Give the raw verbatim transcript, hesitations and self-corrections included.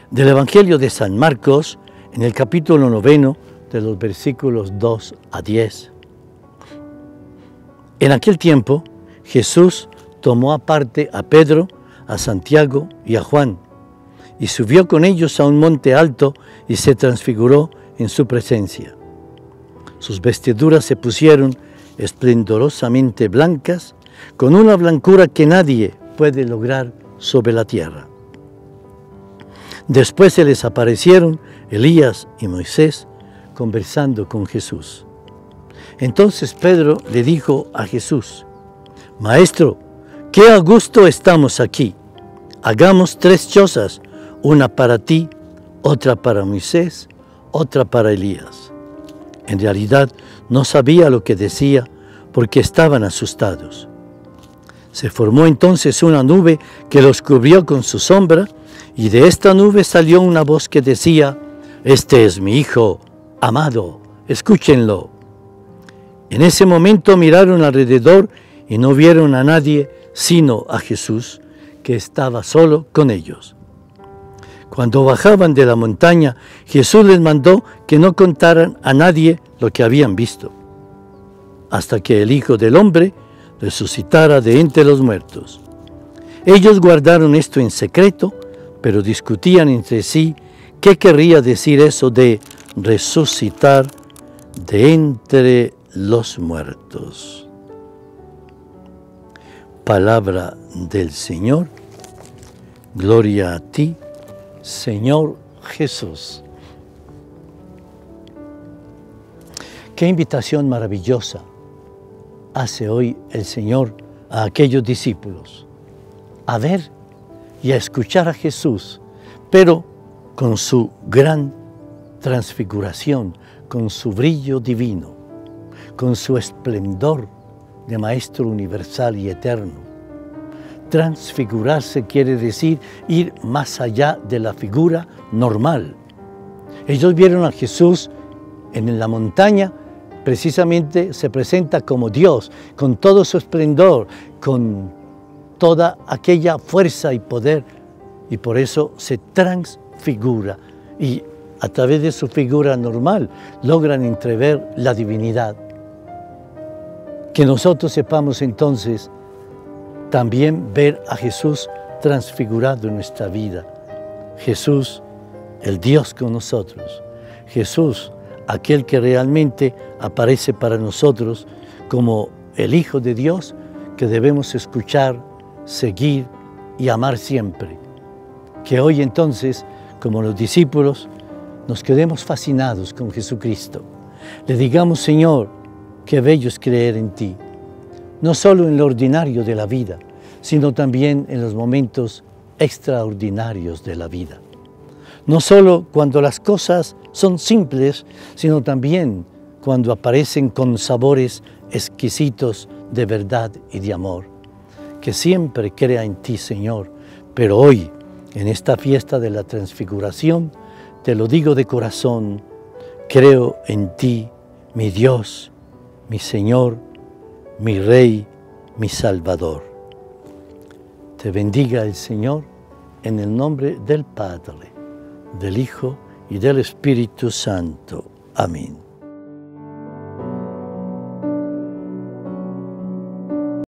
Del Evangelio de San Marcos, en el capítulo noveno, de los versículos dos a diez. En aquel tiempo, Jesús tomó aparte a Pedro, a Santiago y a Juan, y subió con ellos a un monte alto y se transfiguró en su presencia. Sus vestiduras se pusieron esplendorosamente blancas, con una blancura que nadie puede lograr sobre la tierra. Después se les aparecieron Elías y Moisés conversando con Jesús. Entonces Pedro le dijo a Jesús: Maestro, qué a gusto estamos aquí. Hagamos tres chozas, una para ti, otra para Moisés, otra para Elías. En realidad no sabía lo que decía porque estaban asustados. Se formó entonces una nube que los cubrió con su sombra, y de esta nube salió una voz que decía: Este es mi Hijo amado, escúchenlo. En ese momento miraron alrededor y no vieron a nadie sino a Jesús, que estaba solo con ellos. Cuando bajaban de la montaña, Jesús les mandó que no contaran a nadie lo que habían visto, hasta que el Hijo del Hombre resucitara de entre los muertos. Ellos guardaron esto en secreto, pero discutían entre sí qué querría decir eso de resucitar de entre los muertos. Palabra del Señor. Gloria a ti, Señor Jesús. Qué invitación maravillosa hace hoy el Señor a aquellos discípulos, a ver y a escuchar a Jesús, pero con su gran transfiguración, con su brillo divino, con su esplendor de Maestro universal y eterno. Transfigurarse quiere decir ir más allá de la figura normal. Ellos vieron a Jesús en la montaña, precisamente se presenta como Dios, con todo su esplendor, con toda aquella fuerza y poder, y por eso se transfigura, y a través de su figura normal logran entrever la divinidad. Que nosotros sepamos entonces también ver a Jesús transfigurado en nuestra vida. Jesús, el Dios con nosotros. Jesús, aquel que realmente aparece para nosotros como el Hijo de Dios, que debemos escuchar, seguir y amar siempre. Que hoy entonces, como los discípulos, nos quedemos fascinados con Jesucristo. Le digamos: Señor, qué bello es creer en ti, no solo en lo ordinario de la vida, sino también en los momentos extraordinarios de la vida. No solo cuando las cosas son simples, sino también cuando aparecen con sabores exquisitos de verdad y de amor. Que siempre crea en ti, Señor, pero hoy, en esta fiesta de la transfiguración, te lo digo de corazón: creo en ti, mi Dios, mi Señor, mi Rey, mi Salvador. Te bendiga el Señor en el nombre del Padre, del Hijo y del Espíritu Santo. Amén.